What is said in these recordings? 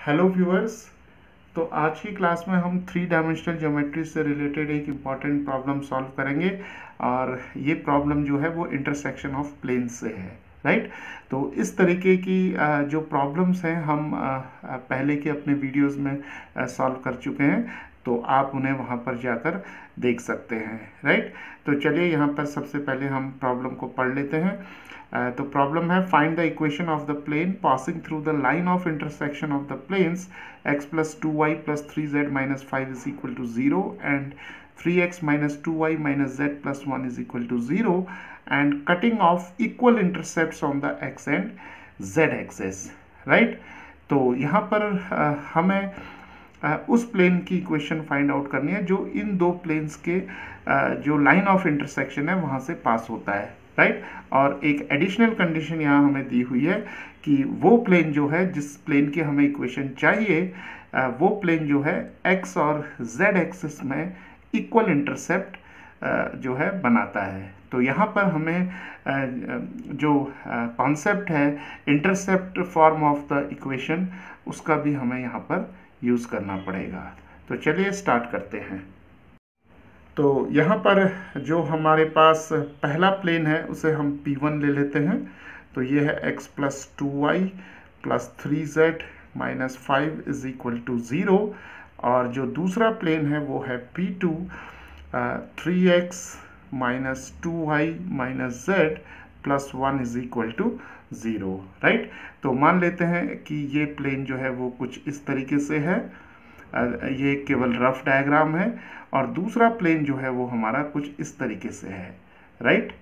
Hello viewers. तो आज की क्लास में हम थ्री डायमेंशनल ज्योमेट्री से रिलेटेड एक इम्पॉर्टेंट प्रॉब्लम सॉल्व करेंगे और ये प्रॉब्लम जो है वो इंटरसेक्शन ऑफ प्लेन से है। राइट। तो इस तरीके की जो प्रॉब्लम्स हैं हम पहले के अपने वीडियोस में सॉल्व कर चुके हैं, तो आप उन्हें वहाँ पर जाकर देख सकते हैं। राइट। तो चलिए यहाँ पर सबसे पहले हम प्रॉब्लम को पढ़ लेते हैं। तो प्रॉब्लम है, find the equation of the plane passing through the line of intersection of the planes x plus 2y plus 3z minus 5 is equal to 0 and 3x minus 2y minus z plus 1 is equal to 0 and cutting off equal intercepts on the x and z axis. Right. तो यहाँ पर हमें उस plane की equation find out करनी है जो इन दो प्लेन्स के जो लाइन ऑफ इंटरसेक्शन है वहाँ से पास होता है। राइट। और एक एडिशनल कंडीशन यहाँ हमें दी हुई है कि वो प्लेन जो है, जिस प्लेन की हमें इक्वेशन चाहिए, वो प्लेन जो है x और z एक्सिस में इक्वल इंटरसेप्ट जो है बनाता है। तो यहाँ पर हमें जो कॉन्सेप्ट है intercept form of the equation, उसका भी हमें यहाँ पर यूज़ करना पड़ेगा। तो चलिए स्टार्ट करते हैं। तो यहाँ पर जो हमारे पास पहला प्लेन है उसे हम P1 ले लेते हैं। तो ये है x plus 2y plus 3z minus 5 is equal to 0। और जो दूसरा प्लेन है वो है P2, 3x minus 2y minus z plus 1 is equal to 0। Right. तो मान लेते हैं कि ये प्लेन जो है वो कुछ इस तरीके से है, ये केवल रफ डायग्राम है, और दूसरा प्लेन जो है वो हमारा कुछ इस तरीके से है। राइट।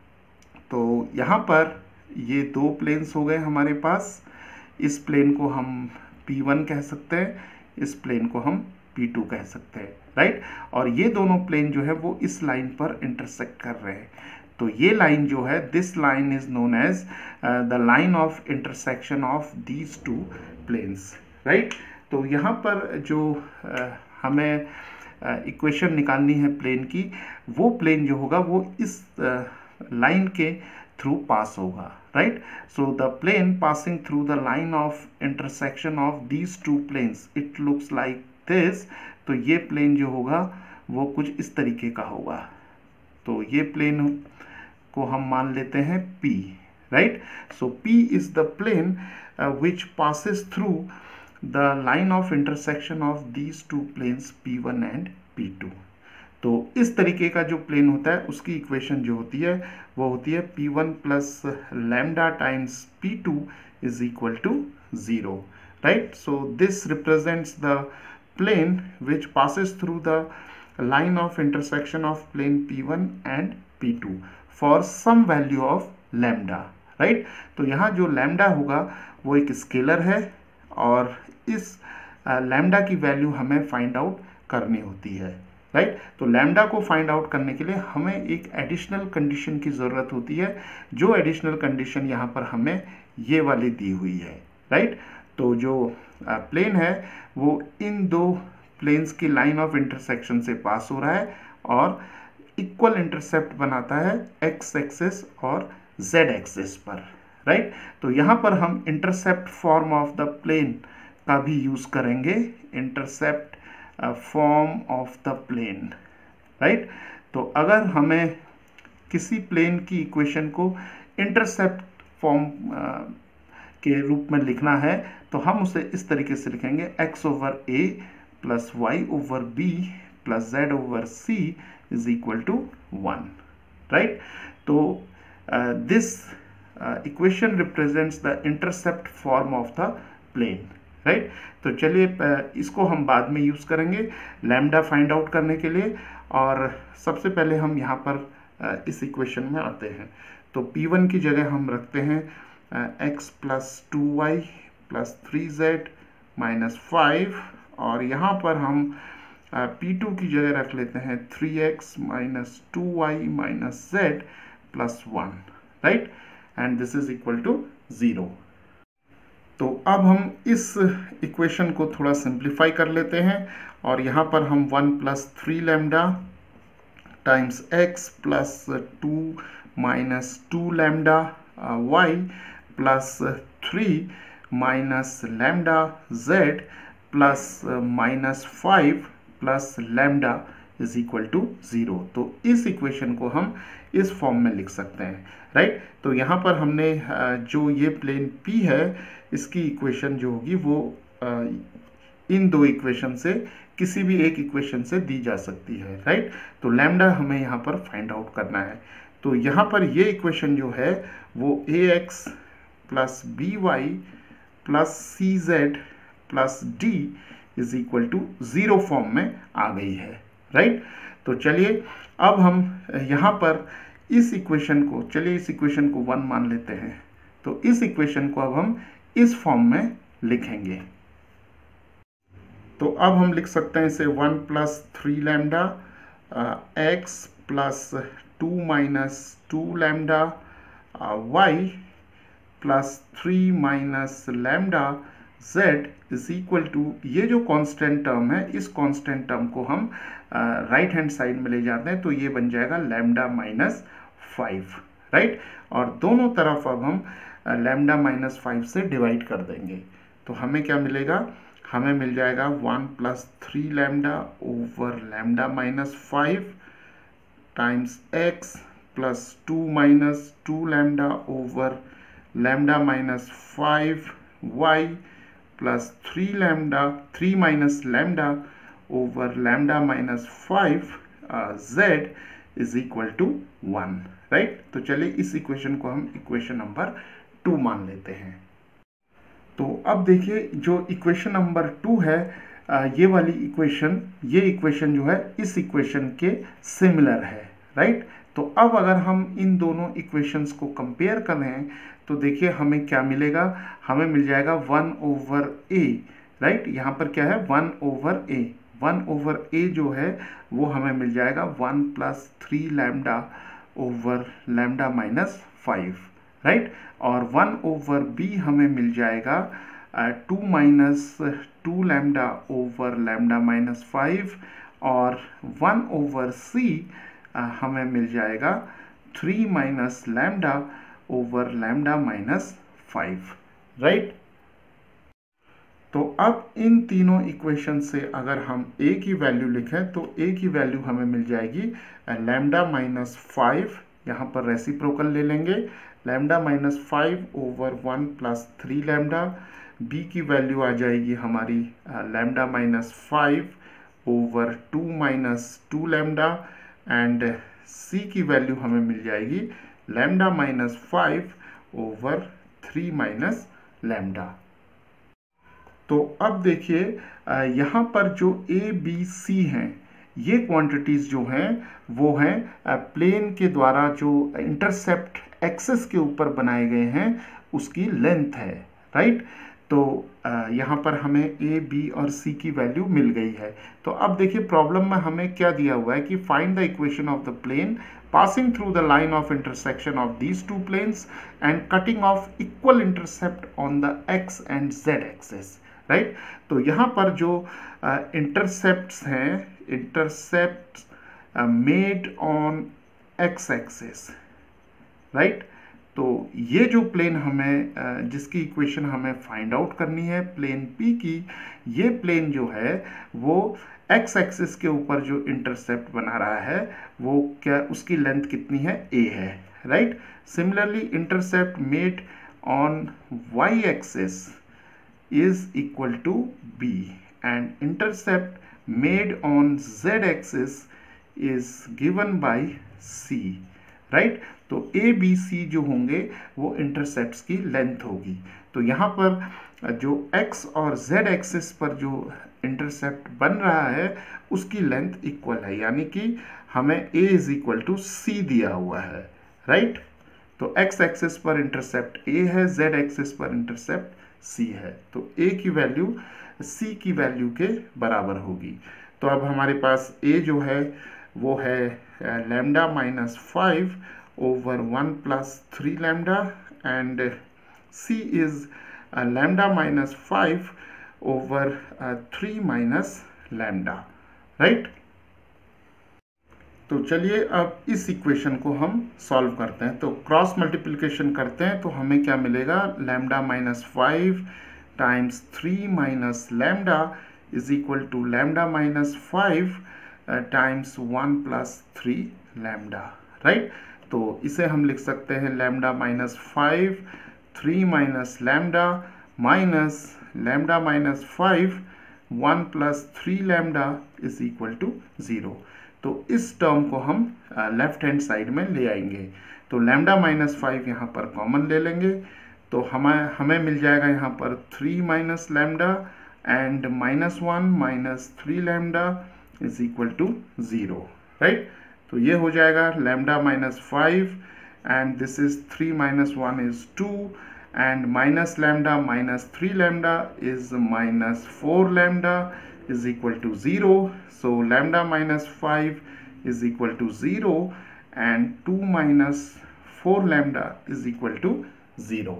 तो यहाँ पर ये दो प्लेन्स हो गए हमारे पास। इस प्लेन को हम P1 कह सकते हैं, इस प्लेन को हम P2 कह सकते हैं। राइट। और ये दोनों प्लेन जो है वो इस लाइन पर इंटरसेक्ट कर रहे हैं। तो ये लाइन जो है, this line is known as the line of intersection of these two planes. Right. तो यहाँ पर जो हमें इक्वेशन निकालनी है प्लेन की, वो प्लेन जो होगा वो इस लाइन के थ्रू पास होगा। Right. So the plane passing through the line of intersection of these two planes, it looks like this. तो ये प्लेन जो होगा वो कुछ इस तरीके का होगा। तो ये प्लेन को हम मान लेते हैं P। Right. So P is the plane which passes through the line of intersection of these two planes P1 and P2। तो इस तरीके का जो प्लेन होता है उसकी इक्वेशन जो होती है वो होती है P1 plus lambda times P2 is equal to 0। Right. So this represents the plane which passes through the line of intersection of plane P1 and P2 for some value of lambda। Right. तो यहाँ जो lambda होगा वो एक scalar है और इस lambda की वैल्यू हमें फाइंड आउट करनी होती है। राइट। तो लैम्डा को फाइंड आउट करने के लिए हमें एक एडिशनल कंडीशन की ज़रूरत होती है, जो एडिशनल कंडीशन यहाँ पर हमें ये वाली दी हुई है। राइट। तो जो प्लेन है वो इन दो प्लेन्स की लाइन ऑफ इंटरसेक्शन से पास हो रहा है और इक्वल इंटरसेप्ट बनाता है एक्स एक्सिस और जेड एक्सिस पर। राइट। तो यहाँ पर हम intercept form of the plane का भी यूज़ करेंगे, intercept form of the plane. Right. तो अगर हमें किसी प्लेन की इक्वेशन को इंटरसेप्ट फॉर्म के रूप में लिखना है तो हम उसे इस तरीके से लिखेंगे, x over a plus y over b plus z over c is equal to 1। Right. तो this equation represents the intercept form of the plane. Right. तो चलिए इसको हम बाद में यूज़ करेंगे लैम्डा फाइंड आउट करने के लिए। और सबसे पहले हम यहाँ पर इस इक्वेशन में आते हैं। तो P1 की जगह हम रखते हैं x plus 2y plus 3z minus 5, और यहाँ पर हम P2 की जगह रख लेते हैं 3x minus 2y minus z plus 1। Right. And this is equal to 0। तो अब हम इस इक्वेशन को थोड़ा सिंप्लीफाई कर लेते हैं और यहाँ पर हम 1 plus 3 lambda times x plus 2 minus 2 lambda y plus 3 minus lambda z plus -5 plus lambda is equal to 0। तो इस इक्वेशन को हम इस फॉर्म में लिख सकते हैं, राइट। तो यहाँ पर हमने जो ये प्लेन P है इसकी इक्वेशन जो होगी वो इन दो इक्वेशन से किसी भी एक इक्वेशन से दी जा सकती है, राइट। तो लैम्डा हमें यहाँ पर फाइंड आउट करना है। तो यहाँ पर ये इक्वेशन जो है वो ax plus by plus cz plus d is equal to 0 form में आ गई है, राइट। तो चलिए अब हम यहाँ पर इस इक्वेशन को, चलिए इस इक्वेशन को 1 मान लेते हैं। तो इस इक्वेशन को अब हम इस फॉर्म में लिखेंगे। तो अब हम लिख सकते हैं इसे 1 plus 3 lambda x plus 2 minus 2 lambda y plus 3 minus lambda z is equal to, ये जो कांस्टेंट टर्म है इस कांस्टेंट टर्म को हम राइट हैंड साइड में ले जाते हैं, तो ये बन जाएगा लैम्डा माइनस 5, राइट। और दोनों तरफ अब हम लैम्डा माइनस 5 से डिवाइड कर देंगे। तो हमें क्या मिलेगा, हमें मिल जाएगा 1 plus 3 lambda over lambda minus 5 times x plus 2 minus 2 lambda over lambda minus 5 y plus 3 minus lambda over lambda minus 5 z is equal to 1, right. तो चलिए इस इक्वेशन को हम इक्वेशन नंबर 2 मान लेते हैं। तो अब देखिए जो इक्वेशन नंबर 2 है, ये वाली इक्वेशन, ये इक्वेशन जो है इस इक्वेशन के सिमिलर है, राइट। तो अब अगर हम इन दोनों इक्वेशंस को कंपेयर करें तो देखिए हमें क्या मिलेगा, हमें मिल जाएगा 1 ओवर a, राइट। यहाँ पर क्या है 1 ओवर a, 1 ओवर a जो है वो हमें मिल जाएगा 1 plus 3 lambda over lambda minus 5, right. और 1 ओवर b हमें मिल जाएगा 2 minus 2 lambda over lambda minus 5 और 1 ओवर c हमें मिल जाएगा 3 minus lambda over lambda minus 5, right. तो अब इन तीनों इक्वेशन से अगर हम a की वैल्यू लिखें तो a की वैल्यू हमें मिल जाएगी लैम्डा माइनस 5, यहाँ पर रेसिप्रोकल ले लेंगे, lambda minus 5 over 1 plus 3 lambda. b की वैल्यू आ जाएगी हमारी lambda minus 5 over 2 minus 2 lambda and c की वैल्यू हमें मिल जाएगी lambda minus 5 over 3 minus lambda. तो अब देखिए यहाँ पर जो a b c हैं, ये क्वांटिटीज जो हैं वो हैं प्लेन के द्वारा जो इंटरसेप्ट एक्सेस के ऊपर बनाए गए हैं उसकी लेंथ है, राइट। तो यहाँ पर हमें a b और c की वैल्यू मिल गई है। तो अब देखिए प्रॉब्लम में हमें क्या दिया हुआ है कि find the equation of the plane passing through the line of intersection of these two planes and cutting off equal intercept on the x and z axis, right। तो यहाँ पर जो intercepts हैं, intercepts made on x axis, right। तो ये जो plane हमें जिसकी इक्वेशन हमें फाइंड आउट करनी है प्लेन P की, ये प्लेन जो है वो x एक्सिस के ऊपर जो इंटरसेप्ट बना रहा है वो क्या, उसकी लेंथ कितनी है, a है, right. Similarly intercept made on y axis is equal to b and intercept made on z axis is given by c, right. तो a b c जो होंगे वो इंटरसेप्ट्स की लेंथ होगी। तो यहाँ पर जो x और z एक्सिस पर जो इंटरसेप्ट बन रहा है उसकी लेंथ इक्वल है, यानी कि हमें a is equal to c दिया हुआ है, राइट। तो x एक्सिस पर इंटरसेप्ट a है, z एक्सिस पर इंटरसेप्ट c है, तो a की वैल्यू c की वैल्यू के बराबर होगी। तो अब हमारे पास a जो है वो है lambda minus 5 over 1 plus 3 lambda and c is lambda minus 5 over 3 minus lambda, right. तो चलिए अब इस इक्वेशन को हम सॉल्व करते हैं। तो क्रॉस मल्टीप्लिकेशन करते हैं तो हमें क्या मिलेगा, lambda minus 5 times 3 minus lambda is equal to lambda minus 5 times 1 plus 3 lambda, right. तो इसे हम लिख सकते हैं lambda minus 5 3 minus lambda minus lambda minus 5 1 plus 3 lambda is equal to 0। तो इस टर्म को हम लेफ्ट हैंड साइड में ले आएंगे। तो लैम्डा माइनस 5 यहाँ पर कॉमन ले लेंगे तो हमें मिल जाएगा यहाँ पर 3 minus lambda and minus 1 minus 3 lambda is equal to 0, right. तो ये हो जाएगा lambda minus 5 and this is 3 minus 1 is 2 and minus lambda minus 3 lambda is minus 4 lambda is equal to 0. So lambda minus 5 is equal to 0 and 2 minus 4 lambda is equal to 0.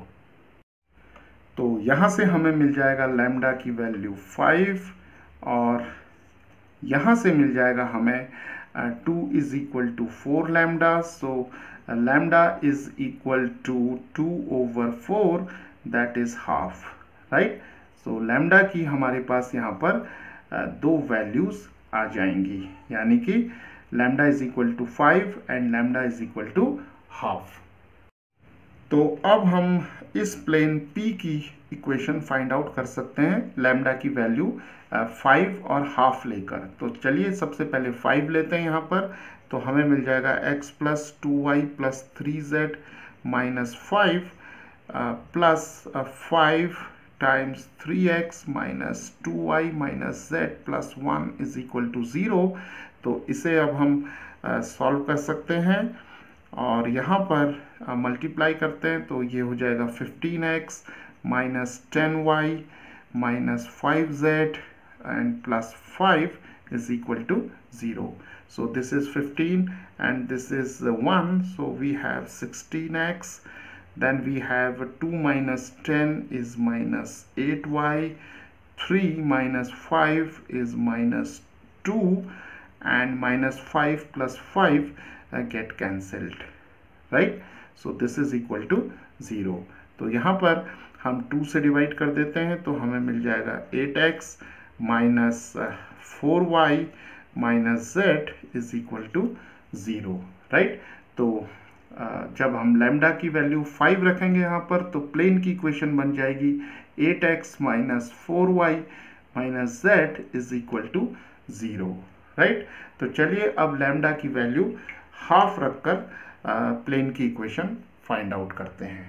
तो यहाँ से हमें मिल जाएगा लैम्डा की value 5 और यहाँ से मिल जाएगा हमें 2 is equal to 4 lambda. So lambda is equal to 2 over 4 that is half, right. So lambda की हमारे पास यहाँ पर दो वैल्यूज आ जाएंगी, यानी कि lambda is equal to 5 and lambda is equal to half. तो अब हम इस प्लेन P की इक्वेशन फाइंड आउट कर सकते हैं लैम्डा की वैल्यू 5 और हाफ लेकर। तो चलिए सबसे पहले 5 लेते हैं यहाँ पर, तो हमें मिल जाएगा x plus 2y plus 3z minus 5 plus 5 times 3x minus 2y minus z plus 1 is equal to 0। तो इसे अब हम सॉल्व कर सकते हैं और यहाँ पर मल्टीप्लाई करते हैं तो ये हो जाएगा 15x minus 10y minus 5z and plus 5 is equal to 0. So this is 15 and this is 1, so we have 16x, then we have 2 minus 10 is minus 8y, 3 minus 5 is minus 2 and minus 5 plus 5 get cancelled, right. So this is equal to 0. तो यहाँ पर हम 2 से divide कर देते हैं तो हमें मिल जाएगा 8x minus 4y minus z is equal to 0, right. तो जब हम लैम्डा की वैल्यू 5 रखेंगे यहाँ पर तो प्लेन की इक्वेशन बन जाएगी 8x minus 4y minus z is equal to 0, right. तो चलिए अब लैम्डा की वैल्यू हाफ रखकर प्लेन की इक्वेशन फाइंड आउट करते हैं।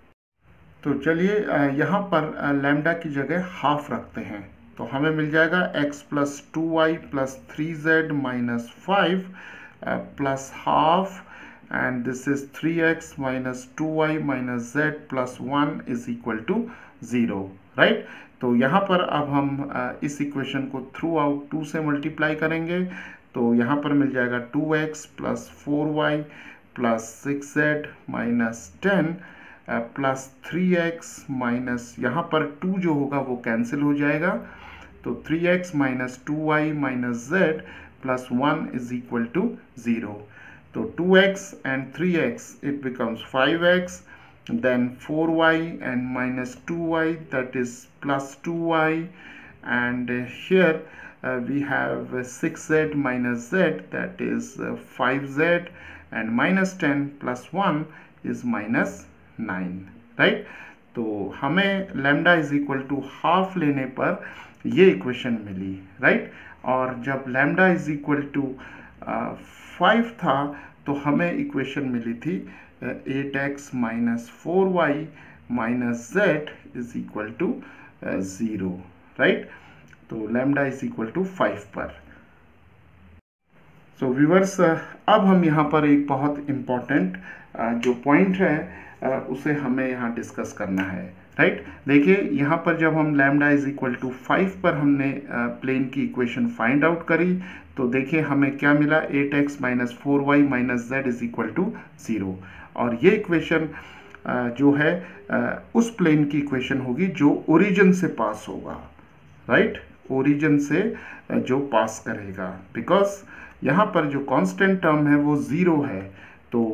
तो चलिए यहाँ पर लैम्डा की जगह हाफ रखते हैं तो हमें मिल जाएगा x plus 2y plus 3z minus 5 plus half and this is 3x minus 2y minus z plus 1 is equal to 0, right. तो यहाँ पर अब हम इस इक्वेशन को थ्रू आउट 2 से मल्टीप्लाई करेंगे तो यहाँ पर मिल जाएगा 2x plus 4y plus 6z minus 10 plus 3x minus यहाँ पर 2 जो होगा वो कैंसिल हो जाएगा तो 3x minus 2y minus z plus 1 is equal to 0। तो 2x and 3x it becomes 5x, then 4y and minus 2y that is plus 2y, and here we have 6z minus z that is 5z, and minus 10 plus 1 is minus 9, right. तो हमें lambda is equal to half लेने पर ये equation मिली, right. और जब lambda is equal to 5 था तो हमें इक्वेशन मिली थी 8x minus 4y minus z is equal to 0, right. तो लैम्डा इज इक्वल टू 5 पर। सो व्यूअर्स अब हम यहाँ पर एक बहुत इम्पॉर्टेंट जो पॉइंट है उसे हमें यहाँ डिस्कस करना है, राइट। देखिए यहाँ पर जब हम लैम्डा इज इक्वल टू 5 पर हमने प्लेन की इक्वेशन फाइंड आउट करी तो देखिए हमें क्या मिला 8x minus 4y minus z is equal to 0। और ये इक्वेशन जो है उस प्लेन की इक्वेशन होगी जो ओरिजिन से पास होगा, राइट। ओरिजिन से जो पास करेगा, बिकॉज यहाँ पर जो कांस्टेंट टर्म है वो 0 है, तो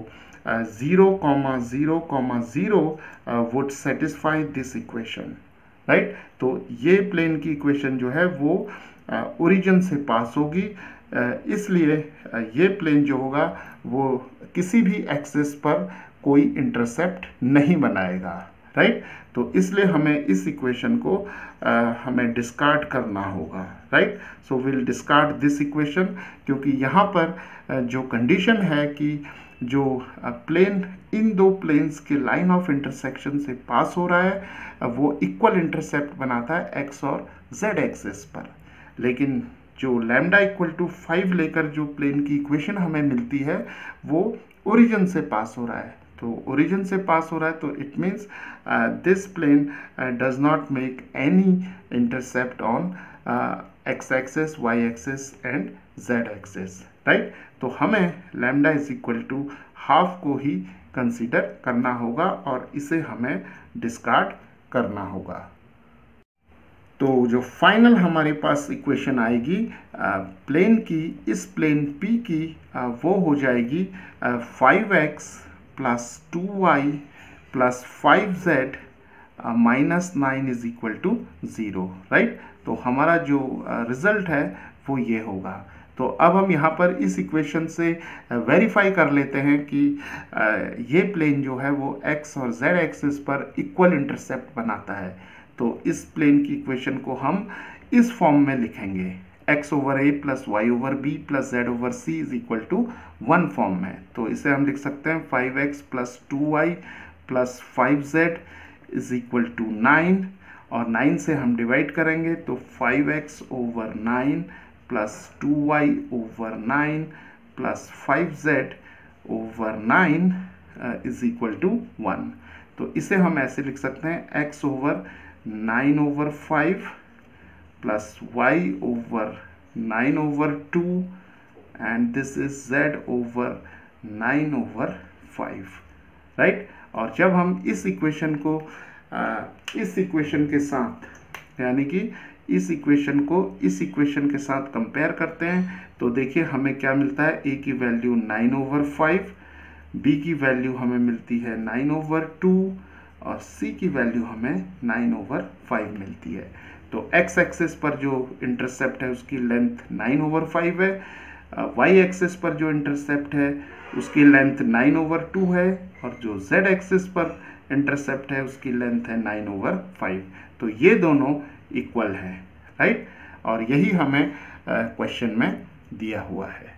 0,0,0 would satisfy this equation, right. तो ये प्लेन की इक्वेशन जो है वो ओरिजिन से पास होगी, इसलिए ये प्लेन जो होगा वो किसी भी एक्सिस पर कोई इंटरसेप्ट नहीं बनाएगा, राइट। तो इसलिए हमें इस इक्वेशन को हमें डिस्कार्ड करना होगा, right. So will discard this equation, क्योंकि यहाँ पर जो कंडीशन है कि जो प्लेन इन दो प्लेन्स के लाइन ऑफ इंटरसेक्शन से पास हो रहा है वो इक्वल इंटरसेप्ट बनाता है एक्स और जेड एक्सिस पर। लेकिन जो लैम्डा इक्वल टू 5 लेकर जो प्लेन की इक्वेशन हमें मिलती है वो ओरिजिन से पास हो रहा है, तो ओरिजिन से पास हो रहा है, तो it means this plane does not make any intercept on x axis, y axis and z axis, right. तो हमें lambda is equal to half को ही कंसीडर करना होगा और इसे हमें डिस्कार्ड करना होगा। तो जो फाइनल हमारे पास इक्वेशन आएगी प्लेन की, इस प्लेन P की, वो हो जाएगी 5x plus 2y plus 5z minus 9 is equal to 0, right. तो हमारा जो रिजल्ट है वो ये होगा। तो अब हम यहाँ पर इस इक्वेशन से वेरीफाई कर लेते हैं कि ये प्लेन जो है वो x और z एक्सिस पर इक्वल इंटरसेप्ट बनाता है। तो इस प्लेन की इक्वेशन को हम इस फॉर्म में लिखेंगे, x over a plus y over b plus z over c is equal to 1 form में। तो इसे हम लिख सकते हैं 5x plus 2y plus 5z is equal to 9, और 9 से हम डिवाइड करेंगे तो 5x over 9 plus 2y over 9 plus 5z over 9 is equal to 1। तो इसे हम ऐसे लिख सकते हैं x over 9 over 5 plus y over 9 over 2 and this is z over 9 over 5, right. और जब हम इस इक्वेशन को इस इक्वेशन के साथ, यानी कि इस इक्वेशन को इस इक्वेशन के साथ कंपेयर करते हैं तो देखिए हमें क्या मिलता है, a की वैल्यू 9 ओवर 5, b की वैल्यू हमें मिलती है 9 ओवर 2 और c की वैल्यू हमें 9 ओवर 5 मिलती है। तो x एक्सिस पर जो इंटरसेप्ट है उसकी लेंथ 9 ओवर 5 है, y एक्सिस पर जो इंटरसेप्ट है उसकी लेंथ 9 ओवर 2 है, और जो z एक्सिस पर इंटरसेप्ट है उसकी लेंथ है 9 ओवर 5। तो ये दोनों इक्वल हैं, राइट। और यही हमें क्वेश्चन में दिया हुआ है।